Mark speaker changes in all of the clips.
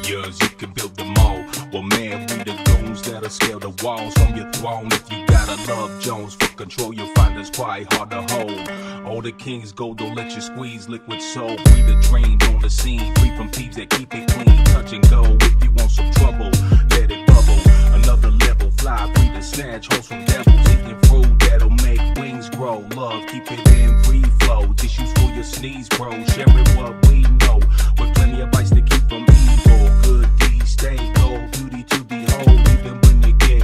Speaker 1: warriors, you can build them all. Well, man, we the goons that'll scale the walls from your throne. If you gotta love Jones for control, you'll find us quite hard to hold. All the kings go, don't let you squeeze liquid soul. Free the drain on the scene, free from thieves that keep it clean. Touch and go if you want some trouble, let it bubble. Another level, fly free to snatch hoes from devils. Eating fruit that'll make wings grow. Love, keep it in free flow. Tissues for your sneeze, bro. Sharing what we know, with plenty of advice to keep from evil. Good deeds stay gold, beauty to behold. Even when they get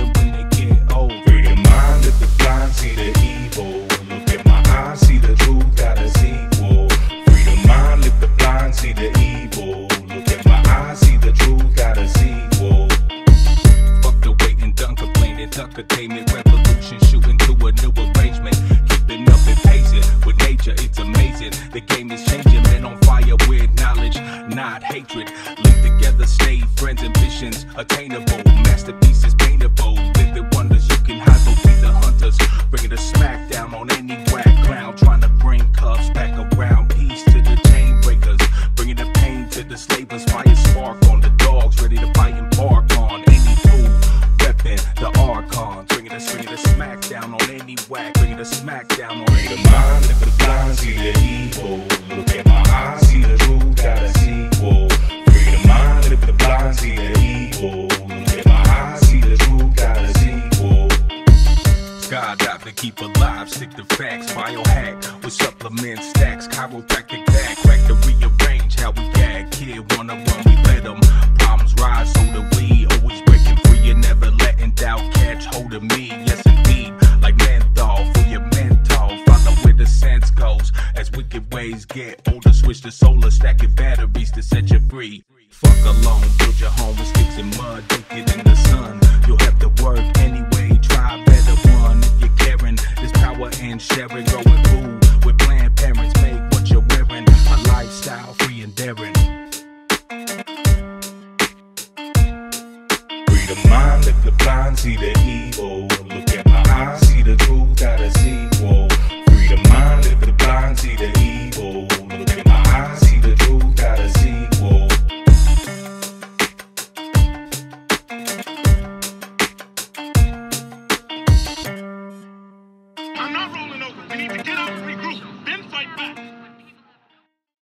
Speaker 1: old.
Speaker 2: Free the mind, lift the blind, see the evil. Look at my eyes, see the truth, got a sequel. Free the mind, lift the blind, see the evil. Look at my eyes, see the truth, got a sequel.
Speaker 1: Fuck the waiting, done complaining, entertainment revolution, shooting to a new arrangement. Keeping up and pacing with nature, it's amazing. The game is changing, men on fire with knowledge, not hatred. Linked together, stay friends, ambitions attainable, masterpieces paintable. Living wonders, you can hide, but we the hunters. Bringing the smack down on any whack ground, trying to bring cuffs back around. Peace to the chain breakers, bringing the pain to the slavers. Fire spark on the dogs, ready to fight and bark on any fool. Reppin' the Archon, bringing the smack down on any whack, bringing the smack down on
Speaker 2: Free
Speaker 1: any
Speaker 2: the mind, lift the blind, see the evil. Look at my eyes, see the truth, got a sequel. Free the mind, lift the blind, see the evil. Look at my eyes, see the truth, got a sequel.
Speaker 1: Skydive to keep alive, stick to facts, biohack with supplement stacks, chiropractic back, crack to rearrange how we gag. Kid wanna run, we let them. Problems rise, so do we. Always breaking free and never letting doubt catch hold of me. Yes indeed, like menthol for your mental. Follow where the sense goes as wicked ways get older. Switch to solar, stacking batteries to set you free. Fuck alone, build your home with sticks and mud, dunk it in the sun. You'll have to work anyway, try better one if you're caring. There's power in sharing, growing cool with planned parents. Made